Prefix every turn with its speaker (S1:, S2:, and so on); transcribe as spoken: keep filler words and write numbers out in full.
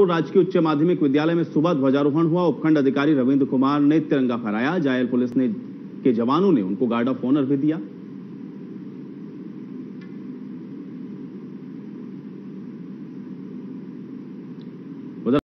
S1: राजकीय उच्च माध्यमिक विद्यालय में सुबह ध्वजारोहण हुआ। उपखंड अधिकारी रविंद्र कुमार ने तिरंगा फहराया। जायल पुलिस ने के जवानों ने उनको गार्ड ऑफ ऑनर भी दिया।